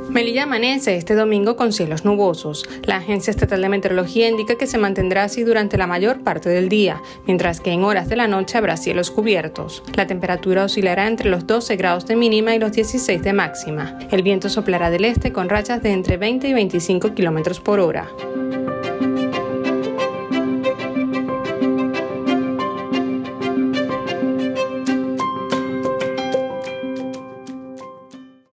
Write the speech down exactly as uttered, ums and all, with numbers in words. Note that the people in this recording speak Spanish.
Melilla amanece este domingo con cielos nubosos. La Agencia Estatal de Meteorología indica que se mantendrá así durante la mayor parte del día, mientras que en horas de la noche habrá cielos cubiertos. La temperatura oscilará entre los doce grados de mínima y los dieciséis de máxima. El viento soplará del este con rachas de entre veinte y veinticinco kilómetros por hora.